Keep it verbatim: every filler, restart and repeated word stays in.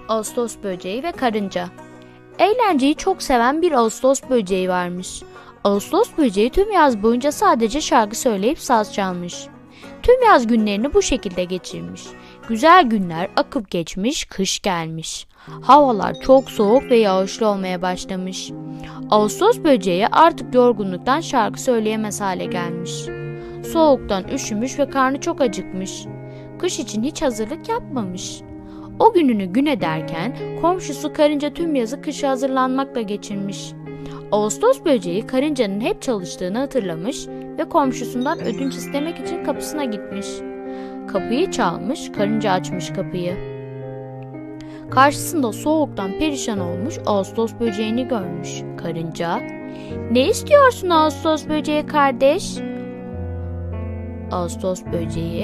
Ağustos böceği ve karınca. Eğlenceyi çok seven bir Ağustos böceği varmış. Ağustos böceği tüm yaz boyunca sadece şarkı söyleyip saz çalmış. Tüm yaz günlerini bu şekilde geçirmiş. Güzel günler akıp geçmiş, kış gelmiş. Havalar çok soğuk ve yağışlı olmaya başlamış. Ağustos böceği artık yorgunluktan şarkı söyleyemez hale gelmiş. Soğuktan üşümüş ve karnı çok acıkmış. Kış için hiç hazırlık yapmamış. O gününü gün ederken komşusu karınca tüm yazı kışa hazırlanmakla geçirmiş. Ağustos böceği karıncanın hep çalıştığını hatırlamış ve komşusundan ödünç istemek için kapısına gitmiş. Kapıyı çalmış, karınca açmış kapıyı. Karşısında soğuktan perişan olmuş Ağustos böceğini görmüş. Karınca, "Ne istiyorsun Ağustos böceği kardeş?" Ağustos böceği,